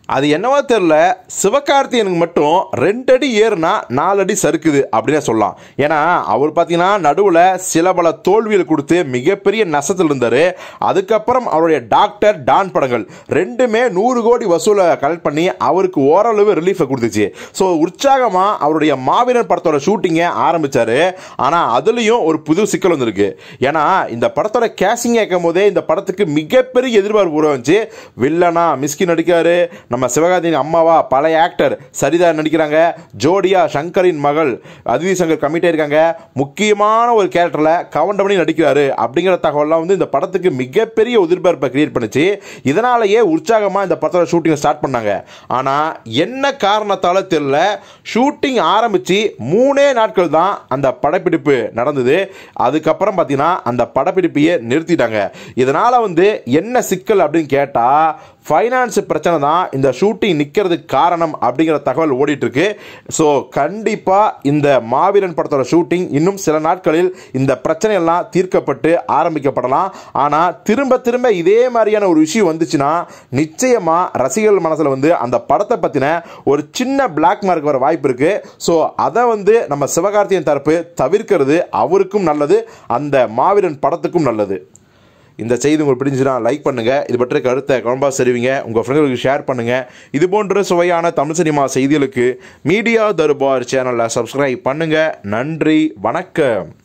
அது என்னவோ தெரியல, சிவகார்த்திகேயனுக்கு மட்டும் 2 அடி ஏறுனா 4 அடி சறுக்குது அப்படின்னே சொல்லலாம். ஏன்னா அவர் பார்த்தீங்கன்னா நடுவில் சில பல தோல்விகள் கொடுத்து மிகப்பெரிய நஷ்டத்தில் இருந்தார். அதுக்கப்புறம் அவருடைய டாக்டர் டான் படங்கள் ரெண்டுமே 100 கோடி வசூலை கலெக்ட் பண்ணி அவருக்கு ஓரளவு ரிலீஃபை கொடுத்துச்சு. ஸோ உற்சாகமாக அவருடைய மாவீரன் படத்தோட ஷூட்டிங்கை ஆரம்பித்தார். ஆனால் அதுலேயும் ஒரு புது சிக்கல் வந்திருக்கு. ஏன்னா இந்த படத்தோட கேசிங் கேட்கும் போதே இந்த படத்துக்கு மிகப்பெரிய எதிர்பார்ப்பு உருவாச்சு. வில்லனா மிஸ்கி நடிக்காரு, நம்ம சிவகார்த்திகேயன் அம்மாவா பழைய ஆக்டர் சரிதா நடிக்கிறாங்க, ஜோடியா சங்கரின் மகள் அதிதி சங்கர் கமிட் ஆயிருக்காங்க, முக்கியமான ஒரு கேரக்டர்ல கவுண்டமணி நடிக்கிறாரு அப்படிங்கிற தகவல்லாம் வந்து இந்த படத்துக்கு மிகப்பெரிய எதிர்பார்ப்பை கிரியேட் பண்ணுச்சு. இதனாலேயே உற்சாகமா இந்த படத்தோட ஷூட்டிங் ஸ்டார்ட் பண்ணாங்க. ஆனா என்ன காரணத்தால தெரியல, ஷூட்டிங் ஆரம்பிச்சு 3 நாட்கள் தான் அந்த படப்பிடிப்பு நடந்தது. அதுக்கப்புறம் பார்த்தீங்கன்னா அந்த படப்பிடிப்பையே நிறுத்திட்டாங்க. இதனால வந்து என்ன சிக்கல் அப்படின்னு கேட்டா, ஃபைனான்ஸ் பிரச்சனை தான் இந்த ஷூட்டிங் நிற்கிறதுக்கு காரணம் அப்படிங்கிற தகவல் ஓடிட்டு இருக்கு. ஸோ கண்டிப்பாக இந்த மாவீரன் படத்தோட ஷூட்டிங் இன்னும் சில நாட்களில் இந்த பிரச்சனையெல்லாம் தீர்க்கப்பட்டு ஆரம்பிக்கப்படலாம். ஆனால் திரும்ப திரும்ப இதே மாதிரியான ஒரு விஷயம் வந்துச்சுன்னா நிச்சயமாக ரசிகர்கள் மனசில் வந்து அந்த படத்தை பற்றின ஒரு சின்ன பிளாக் மார்க் வர வாய்ப்பு இருக்கு. ஸோ அதை வந்து நம்ம சிவகார்த்திகேயன் தரப்பு தவிர்க்கிறது அவருக்கும் நல்லது, அந்த மாவீரன் படத்துக்கும் நல்லது. இந்த செய்தி உங்களுக்கு பிடிச்சுன்னா லைக் பண்ணுங்கள். இது பற்றி கருத்தை கமெண்ட் தெரிவிங்க, உங்கள் ஃப்ரெண்ட்களுக்கு ஷேர் பண்ணுங்கள். இது போன்ற சுவையான தமிழ் சினிமா செய்திகளுக்கு மீடியா தர்பார் சேனலை சப்ஸ்கிரைப் பண்ணுங்கள். நன்றி, வணக்கம்.